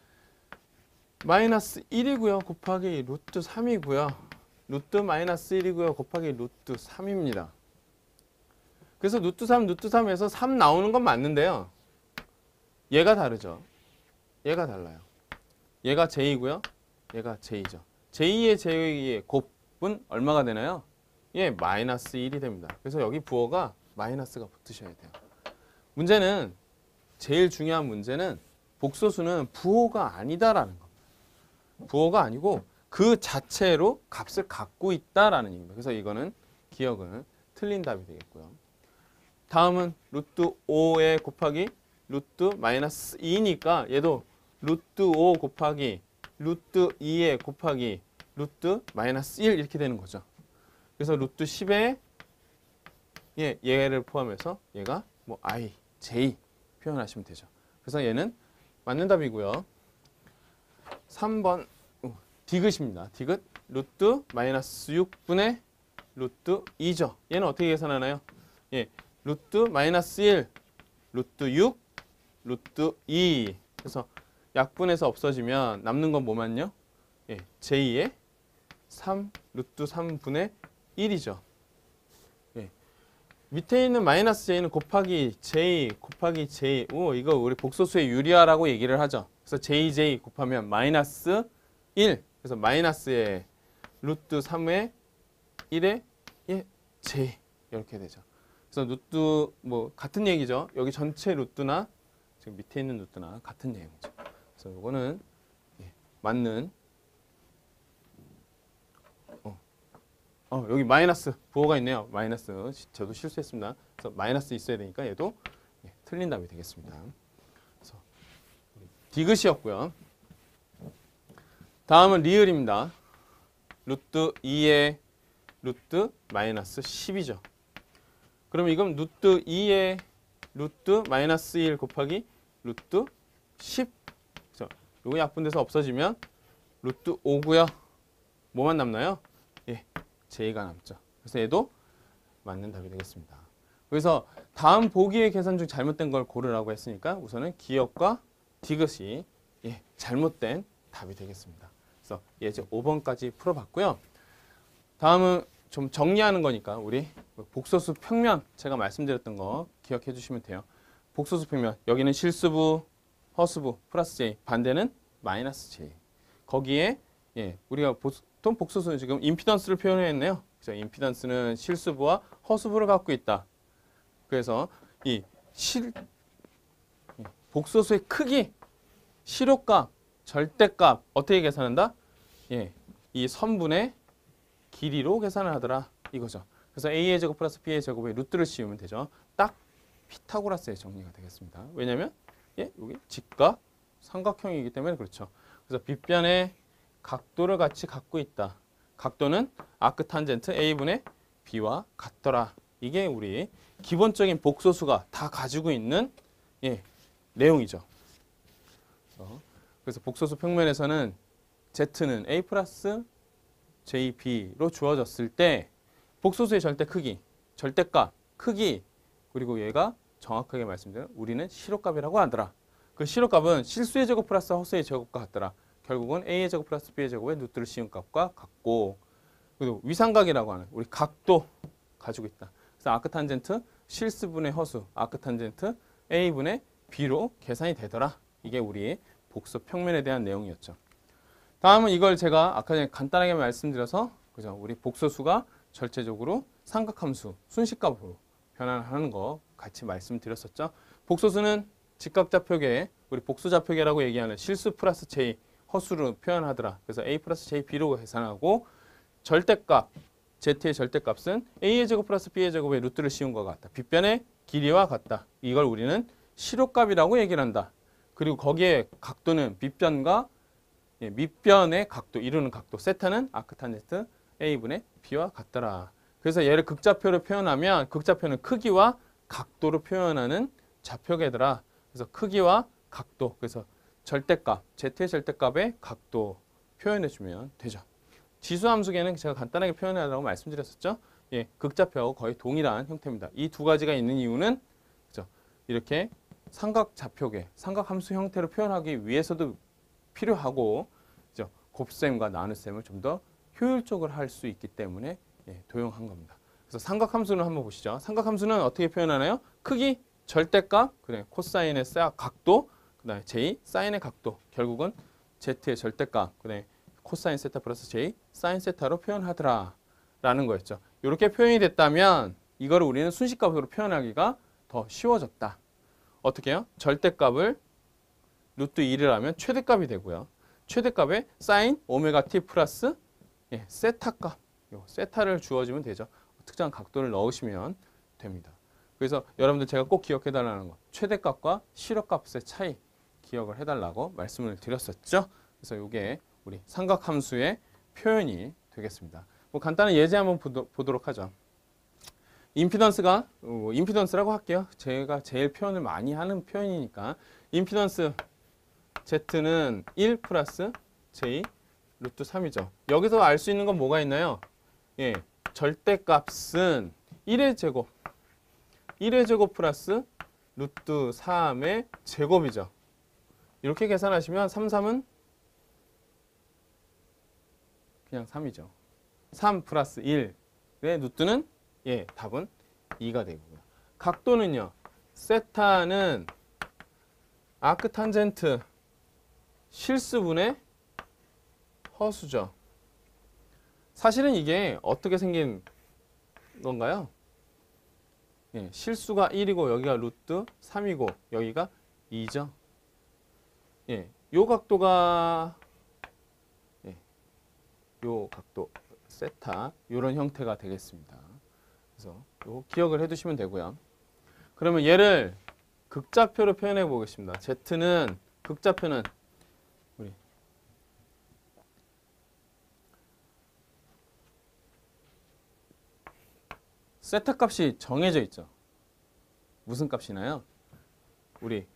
마이너스 일이고요. 곱하기 루트 삼이고요. 루트 마이너스 일이고요. 곱하기 루트 삼입니다. 그래서 루트 삼, 루트 삼에서 삼 나오는 건 맞는데요. 얘가 다르죠. 얘가 달라요. 얘가 제이고요. 얘가 제이죠. 제이의 제이의 곱은 얼마가 되나요? 예, 마이너스 일이 됩니다. 그래서 여기 부호가 마이너스가 붙으셔야 돼요. 문제는 제일 중요한 문제는 복소수는 부호가 아니다라는 겁니다. 부호가 아니고 그 자체로 값을 갖고 있다라는 얘기입니다. 그래서 이거는 기억은 틀린 답이 되겠고요. 다음은 루트 오에 곱하기 루트 마이너스 이니까 얘도 루트 오 곱하기 루트 이에 곱하기 루트 마이너스 일 이렇게 되는 거죠. 그래서 루트 십에 예, 얘를 포함해서 얘가 뭐 i, j 표현하시면 되죠. 그래서 얘는 맞는 답이고요. 삼 번 디귿입니다. 디귿 루트 마이너스 육분의 루트 이죠. 얘는 어떻게 계산하나요? 예, 루트 마이너스 일, 루트 육, 루트 이. 그래서 약분해서 없어지면 남는 건 뭐만요? 예, 제이의 삼, 루트 삼분의 일이죠. 예. 밑에 있는 마이너스 j는 곱하기 j, 곱하기 j. 오, 이거 우리 복소수의 유리화라고 얘기를 하죠. 그래서 제이 곱하면 마이너스 일. 그래서 마이너스의 루트 삼의 일의 예, j. 이렇게 되죠. 그래서 루트 뭐 같은 얘기죠. 여기 전체 루트나 지금 밑에 있는 루트나 같은 내용이죠. 그래서 이거는 예, 맞는 어. 어, 여기 마이너스 부호가 있네요. 마이너스 저도 실수했습니다. 그래서 마이너스 있어야 되니까 얘도 예, 틀린 답이 되겠습니다. 그래서 디귿이었고요. 다음은 리을입니다. 루트 이의 루트 마이너스 십이죠. 그럼 이건 루트 이의 루트 마이너스 일 곱하기 루트 십. 그래서 요거 약분돼서 없어지면 루트 오고요. 뭐만 남나요? 예, j가 남죠. 그래서 얘도 맞는 답이 되겠습니다. 그래서 다음 보기의 계산 중 잘못된 걸 고르라고 했으니까 우선은 기억과 디귿이 예, 잘못된 답이 되겠습니다. 그래서 예제 오 번까지 풀어봤고요. 다음은 좀 정리하는 거니까 우리 복소수 평면 제가 말씀드렸던 거 기억해 주시면 돼요. 복소수 평면 여기는 실수부, 허수부 플러스 J, 반대는 마이너스 J. 거기에 예, 우리가 보통 복소수는 지금 임피던스를 표현했네요. 그래서 임피던스는 실수부와 허수부를 갖고 있다. 그래서 이 실, 복소수의 크기, 실효값, 절대값 어떻게 계산한다? 예, 이 선분의 길이로 계산을 하더라 이거죠. 그래서 a의 제곱 플러스 b의 제곱에 루트를 씌우면 되죠. 딱 피타고라스의 정리가 되겠습니다. 왜냐하면 예, 여기 직각 삼각형이기 때문에 그렇죠. 그래서 빗변의 각도를 같이 갖고 있다. 각도는 아크탄젠트 a분의 b와 같더라. 이게 우리 기본적인 복소수가 다 가지고 있는 예, 내용이죠. 그래서, 그래서 복소수 평면에서는 z는 a 플러스 제이비로 주어졌을 때 복소수의 절대 크기, 절대값, 크기 그리고 얘가 정확하게 말씀드리면 우리는 실효값이라고 하더라. 그 실효값은 실수의 제곱 플러스 허수의 제곱과 같더라. 결국은 a의 제곱 플러스 b의 제곱에 루트를 씌운 값과 같고 그리고 위삼각이라고 하는 우리 각도 가지고 있다. 그래서 아크탄젠트 실수분의 허수, 아크탄젠트 a분의 b로 계산이 되더라. 이게 우리 복소 평면에 대한 내용이었죠. 다음은 이걸 제가 아까 전에 간단하게 말씀드려서 그죠? 우리 복소수가 절대적으로 삼각함수, 순식값으로 변환하는 거 같이 말씀드렸었죠. 복소수는 직각좌표계에 우리 복수좌표계라고 얘기하는 실수 플러스 j, 허수로 표현하더라. 그래서 a 플러스 j, b로 계산하고 절대값, z의 절대값은 a의 제곱 플러스 b의 제곱에 루트를 씌운 것 같다. 빗변의 길이와 같다. 이걸 우리는 실효값이라고 얘기를 한다. 그리고 거기에 각도는 밑변과 예, 밑변의 각도, 이루는 각도, 세타는 아크탄젠트 a분의 b와 같더라. 그래서 얘를 극좌표로 표현하면 극좌표는 크기와 각도로 표현하는 좌표계더라. 그래서 크기와 각도, 그래서 절대값, z의 절대값의 각도 표현해주면 되죠. 지수함수계는 제가 간단하게 표현하라고 말씀드렸었죠. 예, 극좌표하고 거의 동일한 형태입니다. 이 두 가지가 있는 이유는 그죠? 이렇게 삼각좌표계, 삼각함수 형태로 표현하기 위해서도 필요하고 그죠? 곱셈과 나눗셈을 좀 더 효율적으로 할 수 있기 때문에 예, 도용한 겁니다. 그래서 삼각함수는 한번 보시죠. 삼각함수는 어떻게 표현하나요? 크기, 절대값, 그래 코사인의 각도, 그다음에 j 사인의 각도. 결국은 z의 절대값, 그다음에 코사인 세타 플러스 j 사인 세타로 표현하더라 라는 거였죠. 이렇게 표현이 됐다면 이거를 우리는 순식값으로 표현하기가 더 쉬워졌다. 어떻게 해요? 절대값을 루트 이를 하면 최대값이 되고요. 최대값에 사인 오메가 t 플러스 예, 세타값, 요 세타를 주어주면 되죠. 특정한 각도를 넣으시면 됩니다. 그래서 여러분들 제가 꼭 기억해달라는 거, 최대값과 실효값의 차이 기억을 해달라고 말씀을 드렸었죠. 그래서 이게 우리 삼각함수의 표현이 되겠습니다. 뭐 간단한 예제 한번 보도, 보도록 하죠. 임피던스가 어, 임피던스라고 할게요. 제가 제일 표현을 많이 하는 표현이니까 임피던스 Z는 일 플러스 J 루트 삼이죠. 여기서 알 수 있는 건 뭐가 있나요? 예, 절대값은 일의 제곱 일의 제곱 플러스 루트 삼의 제곱이죠. 이렇게 계산하시면 삼, 삼은 그냥 삼이죠. 삼 플러스 일의 루트는 예, 답은 이가 되고요. 각도는요. 세타는 아크탄젠트 실수분의 허수죠. 사실은 이게 어떻게 생긴 건가요? 예, 실수가 일이고 여기가 루트 삼이고 여기가 이죠. 예, 요 각도가 예, 요 각도 세타 요런 형태가 되겠습니다. 그래서 요 기억을 해두시면 되고요. 그러면 얘를 극좌표로 표현해 보겠습니다. Z는 극좌표는 우리 세타 값이 정해져 있죠. 무슨 값이나요? 우리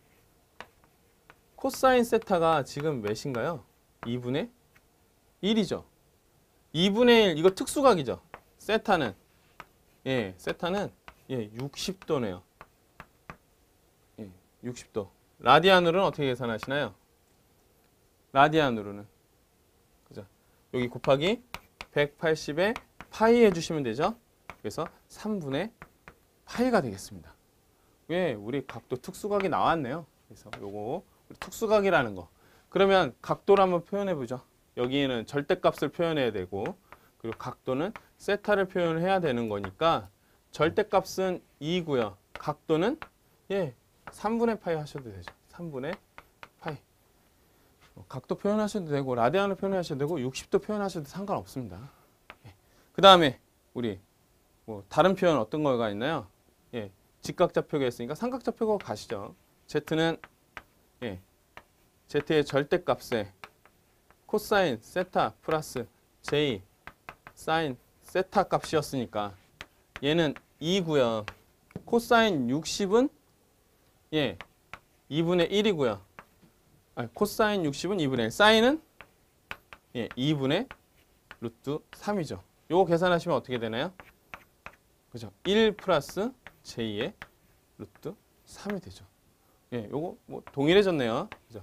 코사인 세타가 지금 몇인가요? 이분의 일이죠. 이분의 일, 이거 특수각이죠. 세타는 예, 세타는 예, 육십 도네요. 예, 육십 도. 라디안으로는 어떻게 계산하시나요? 라디안으로는 그죠? 여기 곱하기 백팔십에 파이 해주시면 되죠. 그래서 삼분의 파이가 되겠습니다. 왜? 우리 각도 특수각이 나왔네요. 그래서 요거 특수각이라는 거. 그러면 각도를 한번 표현해 보죠. 여기에는 절대값을 표현해야 되고, 그리고 각도는 세타를 표현해야 되는 거니까 절대값은 이고요. 각도는 예 삼분의 파이 하셔도 되죠. 삼분의 파이. 각도 표현하셔도 되고 라디안을 표현하셔도 되고 육십 도 표현하셔도 상관없습니다. 예. 그 다음에 우리 뭐 다른 표현 어떤 거가 있나요? 예, 직각좌표가 있으니까 삼각좌표가 가시죠. Z는 예, Z의 절대값에 코사인 세타 플러스 J 사인 세타 값이었으니까 얘는 이고요. 코사인 육십은 예 이분의 일이고요. 아니, 코사인 육십은 이분의 일, 사인은 예 이분의 루트 삼이죠. 요거 계산하시면 어떻게 되나요? 그죠? 일 플러스 J의 루트 삼이 되죠. 예, 요거 뭐 동일해졌네요. 그죠?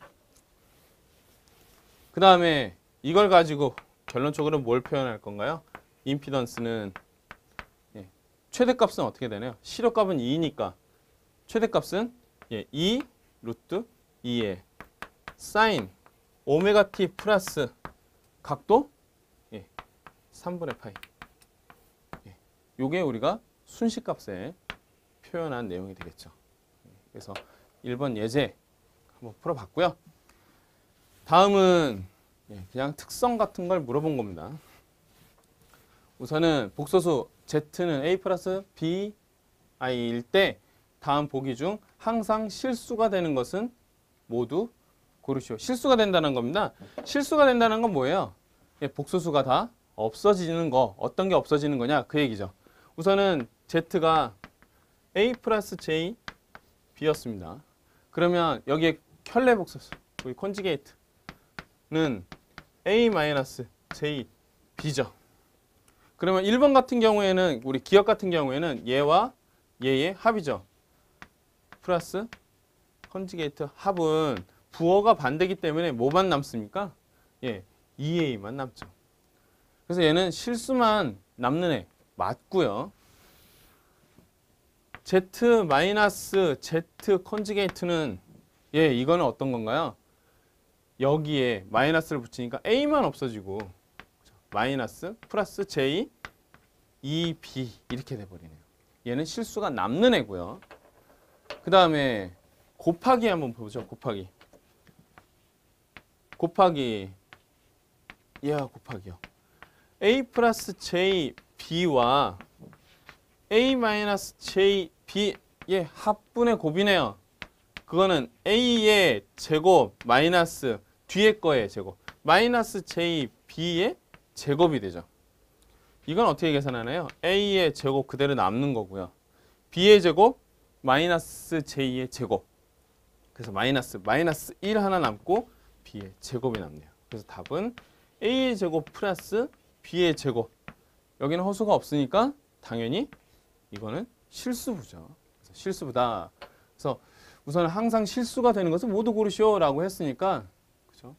그 다음에 이걸 가지고 결론적으로 뭘 표현할 건가요? 임피던스는 예, 최대값은 어떻게 되나요? 실효값은 이니까 최대값은 예, 이 루트 이의 사인 오메가 t 플러스 각도 예, 삼분의 파이. 예, 요게 우리가 순식값에 표현한 내용이 되겠죠. 그래서 일 번 예제 한번 풀어봤고요. 다음은 예, 그냥 특성 같은 걸 물어본 겁니다. 우선은 복소수 Z는 A 플러스 B I일 때 다음 보기 중 항상 실수가 되는 것은 모두 고르시오. 실수가 된다는 겁니다. 실수가 된다는 건 뭐예요? 예, 복소수가 다 없어지는 거. 어떤 게 없어지는 거냐? 그 얘기죠. 우선은 Z가 A 플러스 J, B였습니다. 그러면 여기에 켤레 복소수, 우리 컨지게이트는 A 마이너스 J, B죠. 그러면 일 번 같은 경우에는 우리 기억 같은 경우에는 얘와 얘의 합이죠. 플러스 컨지게이트 합은 부호가 반대기 때문에 뭐만 남습니까? 예, 이 에이만 남죠. 그래서 얘는 실수만 남는 애 맞고요. Z 마이너스 Z 컨지게이트는 예, 이거는 어떤 건가요? 여기에 마이너스를 붙이니까 A만 없어지고 마이너스 플러스 J 이 비 이렇게 돼버리네요. 얘는 실수가 남는 애고요. 그 다음에 곱하기 한번 보죠. 곱하기 곱하기 얘와 곱하기요. A 플러스 J B와 A 마이너스 J B의 합분의 곱이네요. 그거는 A의 제곱 마이너스 뒤에 거의 제곱 마이너스 J B의 제곱이 되죠. 이건 어떻게 계산하나요? A의 제곱 그대로 남는 거고요. B의 제곱 마이너스 J의 제곱. 그래서 마이너스 마이너스 일 하나 남고 B의 제곱이 남네요. 그래서 답은 A의 제곱 플러스 B의 제곱. 여기는 허수가 없으니까 당연히 이거는 실수부죠. 그래서 실수부다. 그래서 우선 항상 실수가 되는 것은 모두 고르시오라고 했으니까 그죠?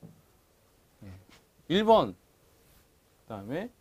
일 번 그다음에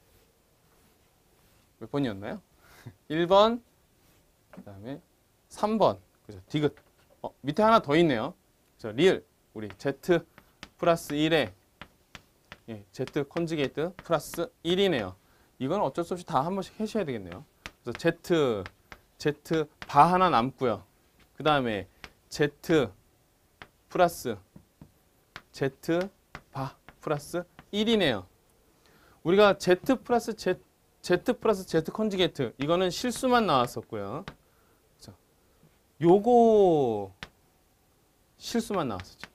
몇 번이었나요? 일 번 그다음에 삼 번 그죠? 디귿. 어, 밑에 하나 더 있네요. 저 리을 우리 Z 플러스 일에 예, Z 컨지게이트 플러스 일이네요. 이건 어쩔 수 없이 다 한 번씩 해셔야 되겠네요. 그래서 Z Z 바 하나 남고요. 그 다음에 Z 플러스 Z 바 플러스 일이네요. 우리가 Z 플러스 Z, Z 플러스 Z 컨지게이트 이거는 실수만 나왔었고요. 그렇죠? 요거 실수만 나왔었죠.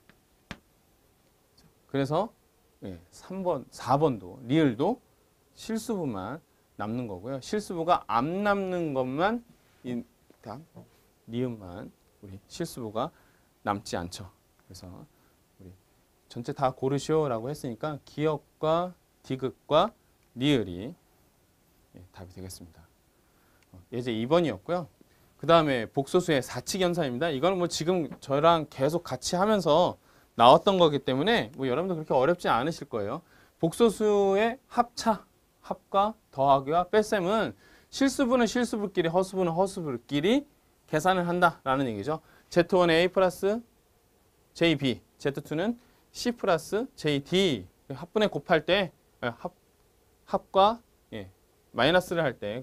그래서 예, 삼 번, 사 번도 리을도 실수부만 남는 거고요. 실수부가 안 남는 것만 일단 니은만 우리 실수부가 남지 않죠. 그래서 우리 전체 다 고르시오라고 했으니까 기억과 디귿과 리을이 예, 답이 되겠습니다. 예제 이 번이었고요. 그 다음에 복소수의 사칙연산입니다. 이거는 뭐 지금 저랑 계속 같이 하면서 나왔던 거기 때문에 뭐 여러분들 그렇게 어렵지 않으실 거예요. 복소수의 합차, 합과 더하기와 뺄셈은 실수분은 실수분끼리, 허수분은 허수분끼리 계산을 한다라는 얘기죠. 제트 원은 A 플러스 제이비, 제트 투는 C 플러스 제이디. 합분에 곱할 때 합, 합과 예, 마이너스를 할 때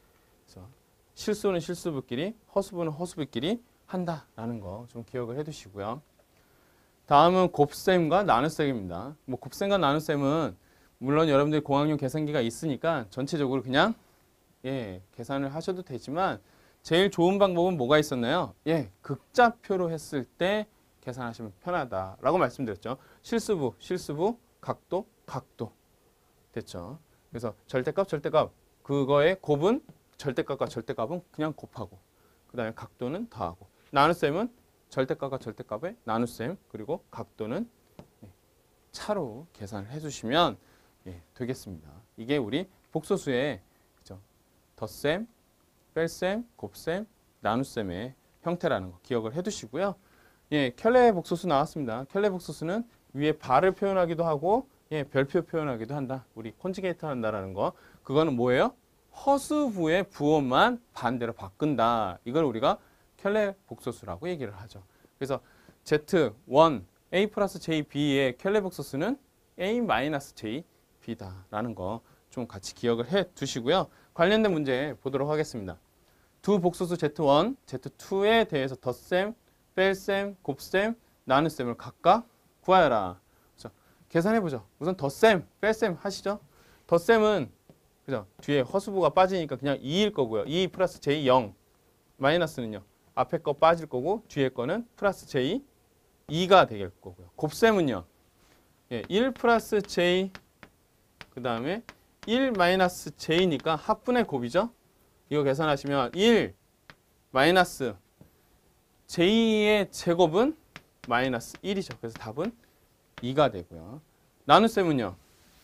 실수는 실수분끼리, 허수분은 허수분끼리 한다라는 거 좀 기억을 해두시고요. 다음은 곱셈과 나눗셈입니다. 뭐 곱셈과 나눗셈은 물론 여러분들이 공학용 계산기가 있으니까 전체적으로 그냥 예, 계산을 하셔도 되지만 제일 좋은 방법은 뭐가 있었나요? 예, 극좌표로 했을 때 계산하시면 편하다라고 말씀드렸죠. 실수부, 실수부, 각도, 각도. 됐죠? 그래서 절대값, 절대값. 그거의 곱은 절대값과 절대값은 그냥 곱하고 그 다음에 각도는 더하고 나눗셈은 절대값과 절대값의 나눗셈 그리고 각도는 차로 계산을 해주시면 예, 되겠습니다. 이게 우리 복소수의 그죠? 덧셈, 뺄셈, 곱셈, 나눗셈의 형태라는 거 기억을 해두시고요. 예, 켤레 복소수 나왔습니다. 켤레 복소수는 위에 발을 표현하기도 하고 예, 별표 표현하기도 한다. 우리 콘지게이트 한다라는 거. 그거는 뭐예요? 허수부의 부호만 반대로 바꾼다. 이걸 우리가 켤레 복소수라고 얘기를 하죠. 그래서 제트 원 A 플러스 제이비의 켤레 복소수는 A 마이너스 제이비다라는 거 좀 같이 기억을 해 두시고요. 관련된 문제 보도록 하겠습니다. 두 복소수 제트 원, 제트 투에 대해서 덧셈, 뺄셈, 곱셈, 나눗셈을 각각 구하여라. 그렇죠? 계산해보죠. 우선 덧셈, 뺄셈 하시죠. 덧셈은 그죠? 뒤에 허수부가 빠지니까 그냥 이일 거고요. 이 플러스 제이 영. 마이너스는요. 앞에 거 빠질 거고 뒤에 거는 플러스 제이 이가 될 거고요. 곱셈은요. 예, 일 플러스 제이 그 다음에 일 마이너스 제이니까 합분의 곱이죠. 이거 계산하시면 일 마이너스 제이의 제곱은 마이너스 일이죠. 그래서 답은 이가 되고요. 나눗셈은요.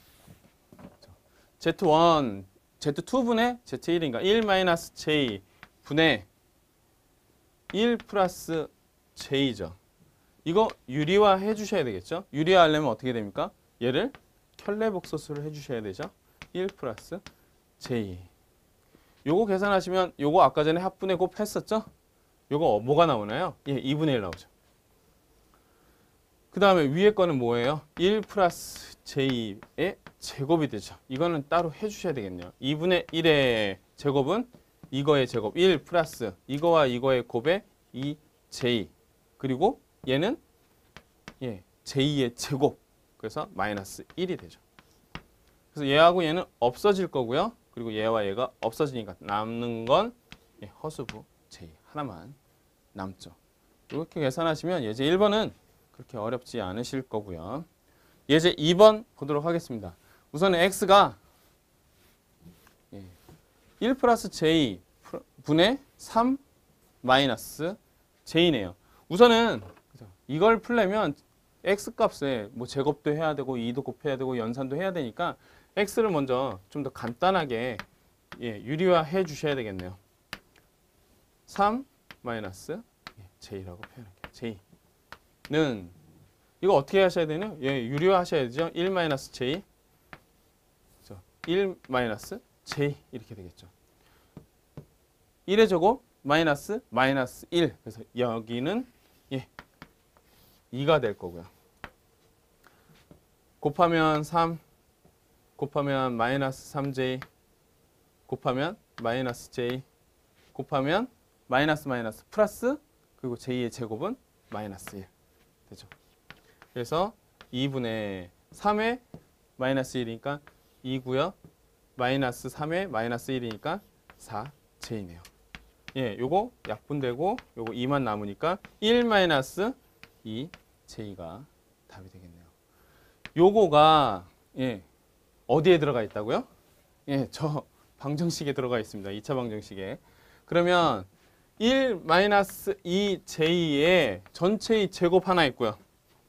제트 원, 제트 투 분의 제트 일인가 일 마이너스 제이 분의 일 플러스 제이죠. 이거 유리화 해주셔야 되겠죠. 유리화 하려면 어떻게 됩니까? 얘를 켤레 복소수를 해주셔야 되죠. 일 플러스 제이. 요거 계산하시면 요거 아까 전에 합분의 곱 했었죠? 요거 뭐가 나오나요? 예, 이분의 일 나오죠. 그 다음에 위에 거는 뭐예요? 일 플러스 제이의 제곱이 되죠. 이거는 따로 해주셔야 되겠네요. 이분의 일의 제곱은 이거의 제곱 일 플러스 이거와 이거의 곱의 이 제이 그리고 얘는 예, 제이의 제곱 그래서 마이너스 일이 되죠. 그래서 얘하고 얘는 없어질 거고요. 그리고 얘와 얘가 없어지니까 남는 건 예, 허수부 제이 하나만 남죠. 이렇게 계산하시면 예제 일 번은 그렇게 어렵지 않으실 거고요. 예제 이 번 보도록 하겠습니다. 우선은 x가 예, 일 플러스 제이 분의 삼 마이너스 제이네요. 우선은 이걸 풀려면 x값에 뭐 제곱도 해야 되고 이도 곱해야 되고 연산도 해야 되니까 x를 먼저 좀 더 간단하게 예, 유리화해 주셔야 되겠네요. 삼 마이너스 제이라고 표현할게요. 제이는 이거 어떻게 하셔야 되냐? 예, 유리화 하셔야 되죠. 일 마이너스 제이 일 마이너스 제이 이렇게 되겠죠. 일의 제곱 마이너스 마이너스 일 그래서 여기는 예, 이가 될 거고요. 곱하면 삼 곱하면 마이너스 삼 제이 곱하면 마이너스 제이 곱하면 마이너스 마이너스 플러스 그리고 제이의 제곱은 마이너스 일 되죠. 그래서 이분의 삼의 마이너스 일이니까 이고요. 마이너스 삼의 마이너스 일이니까 사 제이네요. 예, 요거 약분되고 요거 이만 남으니까 일 마이너스 이 제이가 답이 되겠네요. 요거가 예, 어디에 들어가 있다고요? 예, 저 방정식에 들어가 있습니다. 이 차 방정식에. 그러면 일 마이너스 이 제이의 전체의 제곱 하나 있고요.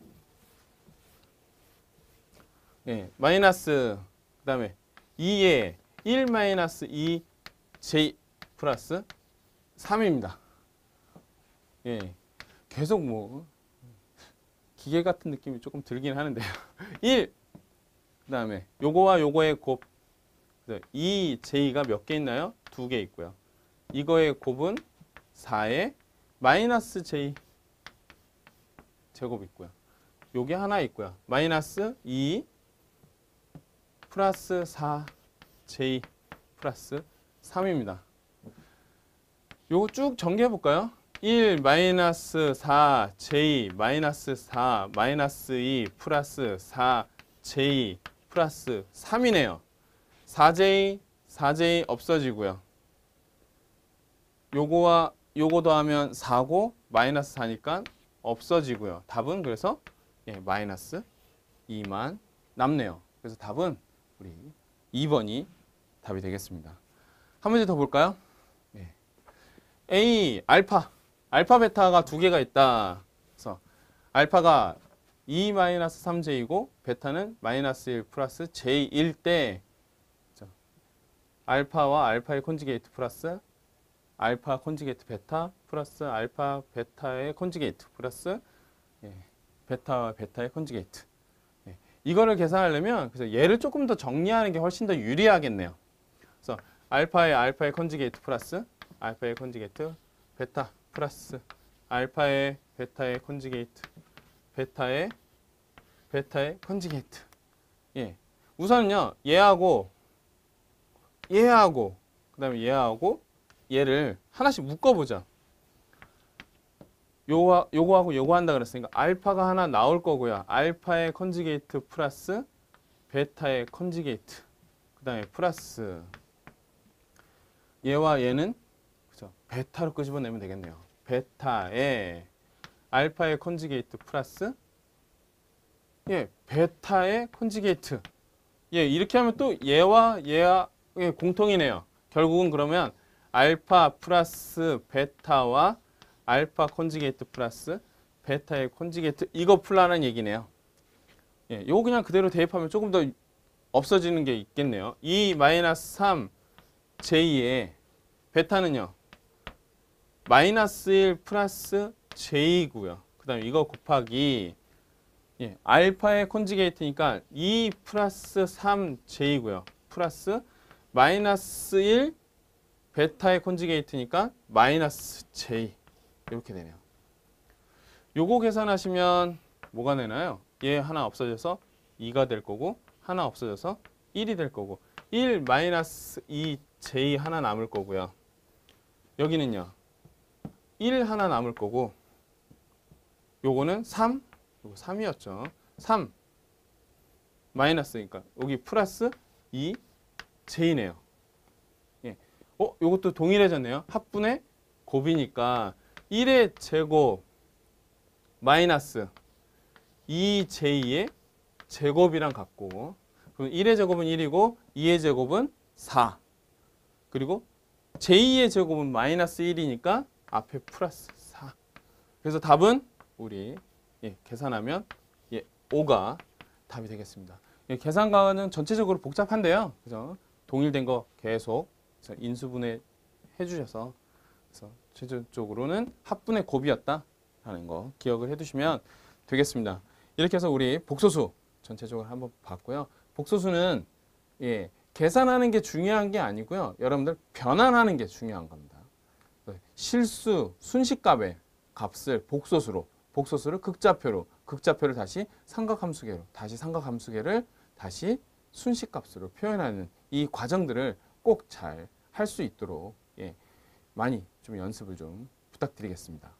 예, 마이너스 그 다음에 이에 일 마이너스 이 제이 플러스 삼입니다. 예, 계속 뭐 기계 같은 느낌이 조금 들긴 하는데요. 일 그 다음에 요거와 요거의 곱 그 이 제이가 몇 개 있나요? 두 개 있고요. 이거의 곱은 사에 마이너스 제이 제곱 있고요. 요게 하나 있고요. 마이너스 이 플러스 사 제이 플러스 삼입니다. 요거 쭉 전개해 볼까요? 일 마이너스 사 제이 마이너스 사 마이너스 이 플러스 사 제이 플러스 삼이네요. 사 제이 사 제이 없어지고요. 요거와 요거 더하면 사고 마이너스 사니까 없어지고요. 답은 그래서 예, 마이너스 이만 남네요. 그래서 답은 우리 이 번이 답이 되겠습니다. 한 문제 더 볼까요? 예. A 알파 알파 베타가 두 개가 있다. 그래서 알파가 이 마이너스 삼 제이고 베타는 마이너스 일 플러스 제이일 때 알파와 알파의 콘주게이트 플러스 알파 콘주게이트 베타 플러스 알파 베타의 콘주게이트 플러스 예, 베타와 베타의 콘주게이트. 예, 이거를 계산하려면 그래서 얘를 조금 더 정리하는 게 훨씬 더 유리하겠네요. 그래서 알파의 알파의 콘주게이트 플러스 알파의 콘주게이트 베타 플러스 알파의 베타의 콘주게이트 베타의 베타의 콘주게이트. 예, 우선은요 얘하고 얘하고 그 다음에 얘하고 얘를 하나씩 묶어보자. 요거, 요거하고 요거 한다 그랬으니까 알파가 하나 나올 거고요. 알파의 컨주게이트 플러스 베타의 컨주게이트 그 다음에 플러스 얘와 얘는 그죠? 베타로 끄집어내면 되겠네요. 베타의 알파의 컨주게이트 플러스 예, 베타의 컨주게이트. 예, 이렇게 하면 또 얘와 얘와 예, 공통이네요. 결국은 그러면 알파 플러스 베타와 알파 콘주게이트 플러스 베타의 콘주게이트 이거 풀라는 얘기네요. 예, 요거 그냥 그대로 대입하면 조금 더 없어지는 게 있겠네요. 이 마이너스 삼 제이의 베타는요. 마이너스 일 플러스 제이고요. 그 다음에 이거 곱하기 예, 알파의 콘주게이트니까 이 플러스 삼 제이고요. 플러스 마이너스 일 베타의 콘주게이트니까 마이너스 제이 이렇게 되네요. 요거 계산하시면 뭐가 되나요? 얘 하나 없어져서 이가 될 거고 하나 없어져서 일이 될 거고 일 마이너스 이 제이 하나 남을 거고요. 여기는요. 일 하나 남을 거고 요거는 삼 요거 삼이었죠. 삼 마이너스니까 여기 플러스 이 제이네요. 예. 어, 요것도 동일해졌네요. 합분의 곱이니까 일의 제곱 마이너스 이 제이의 제곱이랑 같고 그럼 일의 제곱은 일이고 이의 제곱은 사 그리고 제이의 제곱은 마이너스 일이니까 앞에 플러스 사. 그래서 답은 우리 예, 계산하면 예, 오가 답이 되겠습니다. 예, 계산과는 전체적으로 복잡한데요. 그죠? 동일된 거 계속 인수분해 해주셔서 그래서 최종적으로는 합분의 곱이었다 하는 거 기억을 해두시면 되겠습니다. 이렇게 해서 우리 복소수 전체적으로 한번 봤고요. 복소수는 예, 계산하는 게 중요한 게 아니고요. 여러분들 변환하는 게 중요한 겁니다. 실수 순식값의 값을 복소수로 복소수를 극좌표로 극좌표를 다시 삼각함수계로 다시 삼각함수계를 다시 순식값으로 표현하는 이 과정들을 꼭 잘 할 수 있도록 예, 많이 좀 연습을 좀 부탁드리겠습니다.